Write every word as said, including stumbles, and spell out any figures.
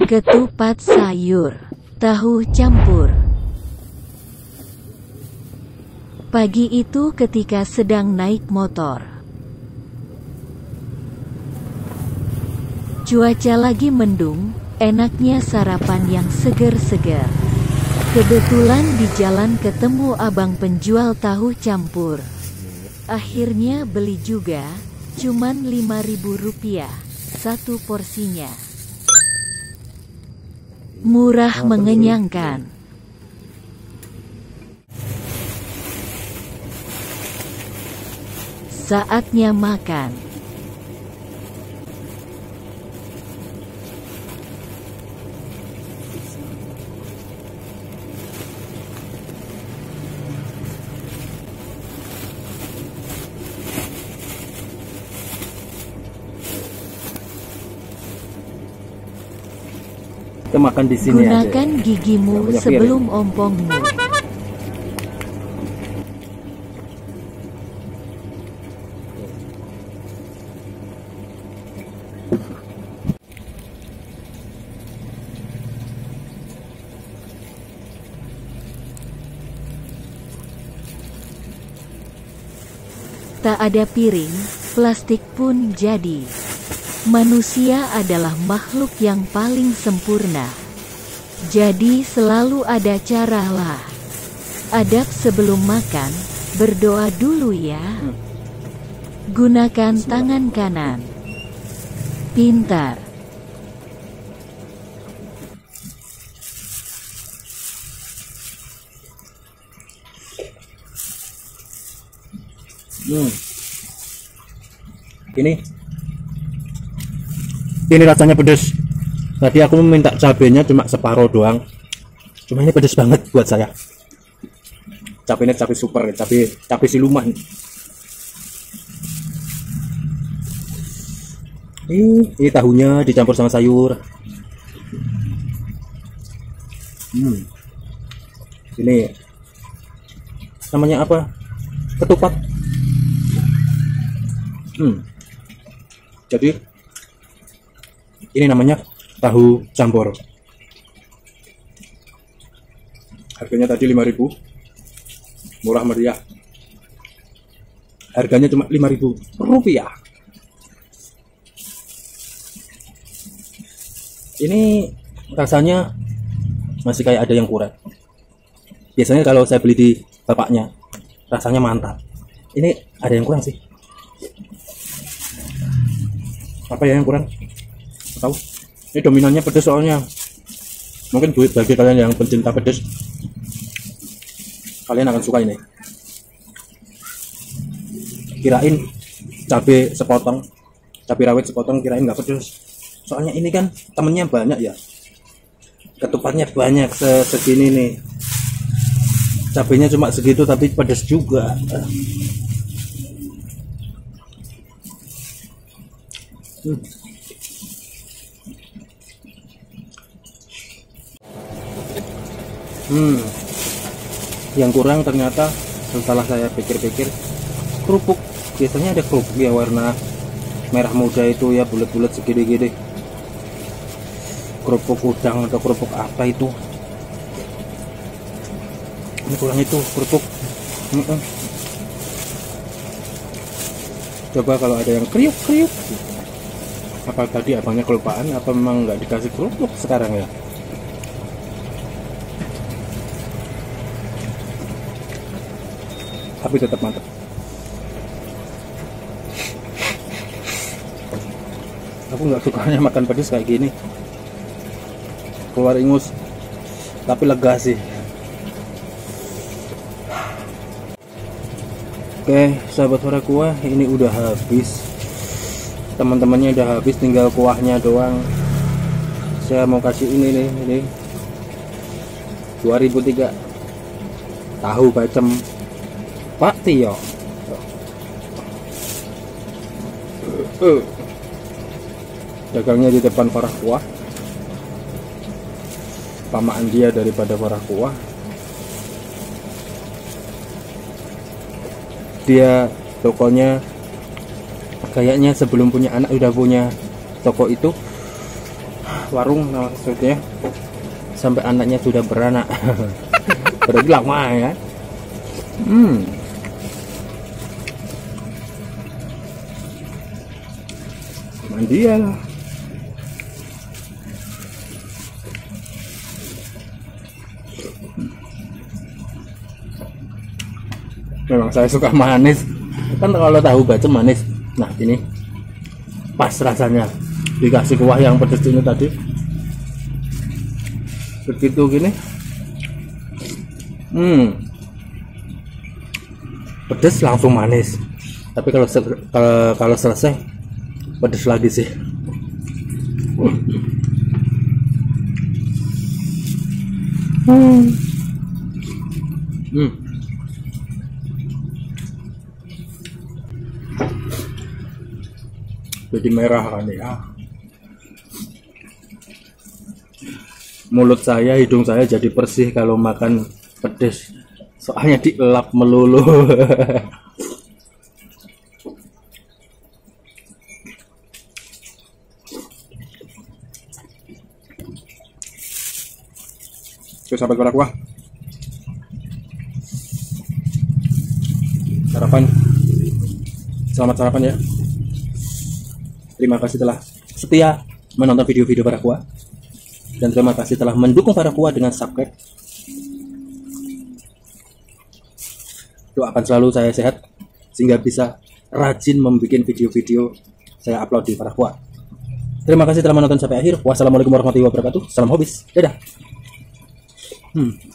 Ketupat sayur, tahu campur. Pagi itu ketika sedang naik motor. Cuaca lagi mendung, enaknya sarapan yang seger-seger. Kebetulan di jalan ketemu abang penjual tahu campur. Akhirnya beli juga, cuman lima ribu rupiah satu porsinya. Murah mengenyangkan. Saatnya makan. Kita makan di sini aja. Gunakan gigimu sebelum ompongmu. Tak ada piring, plastik pun jadi. Manusia adalah makhluk yang paling sempurna. Jadi selalu ada cara lah. Adab sebelum makan, berdoa dulu ya. Gunakan tangan kanan. Pintar. Hmm. Ini Ini rasanya pedas. Tadi aku minta cabenya cuma separuh doang. Cuma ini pedas banget buat saya. Cabenya cabai super, cabai cabai siluman. Ini, ini tahunya dicampur sama sayur. Hmm. Ini namanya apa? Ketupat. Hmm. Jadi ini namanya tahu campur. Harganya tadi lima ribu. Murah meriah. Harganya cuma lima ribu rupiah. Ini rasanya masih kayak ada yang kurang. Biasanya kalau saya beli di bapaknya, rasanya mantap. Ini ada yang kurang sih. Apa ya yang kurang? Tahu? Ini dominannya pedas soalnya. Mungkin buat bagi kalian yang pencinta pedas, kalian akan suka ini. Kirain cabai sepotong, cabai rawit sepotong, kirain nggak pedas. Soalnya ini kan temennya banyak ya. Ketupatnya banyak segini nih. Cabainya cuma segitu tapi pedas juga. Hmm. Hmm, yang kurang ternyata setelah saya pikir-pikir kerupuk. Biasanya ada kerupuk ya warna merah muda itu ya, bulat-bulat segede-gede. Kerupuk udang atau kerupuk apa itu? Ini kurang itu kerupuk. Mm -mm. Coba kalau ada yang kriuk-kriuk. Apa tadi abangnya kelupaan? Apa memang nggak dikasih kerupuk sekarang ya? Tapi tetap mantap. Aku nggak sukanya makan pedas kayak gini, keluar ingus, tapi lega sih. Oke sahabat Hora Kuah, ini udah habis. Teman-temannya udah habis, tinggal kuahnya doang. Saya mau kasih ini nih, ini dua ribu tiga tahu bacem Pak Tio. Uh. Dagangnya di depan Farah Kuah. Pamaan dia daripada Farah Kuah. Dia tokonya kayaknya sebelum punya anak udah punya toko itu. warung maksudnya sampai anaknya sudah beranak. Berarti lama ya. Hmm. Mandian. Memang saya suka manis. Kan kalau tahu bacem manis. Nah, ini pas rasanya. Dikasih kuah yang pedas ini tadi. Begitu gini. Hmm. Pedas langsung manis. Tapi kalau kalau, kalau selesai pedas lagi sih. Hmm. Hmm. Jadi merah kan ya. Mulut saya, hidung saya jadi bersih kalau makan pedas. Soalnya dielap melulu. Oke, sahabat Korak Kuah, sarapan, selamat sarapan ya. Terima kasih telah setia menonton video-video Para Kuah, dan terima kasih telah mendukung Para Kuah dengan subscribe. Doakan selalu saya sehat sehingga bisa rajin membuat video-video saya upload di Para Kuah. Terima kasih telah menonton sampai akhir. Wassalamualaikum warahmatullahi wabarakatuh. Salam hobis. Dadah. Hmm.